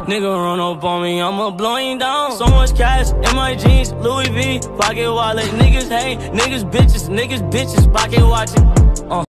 Nigga run up on me, I'ma blow him down. So much cash in my jeans, Louis V, pocket wallet. Niggas hate, niggas bitches, pocket watching.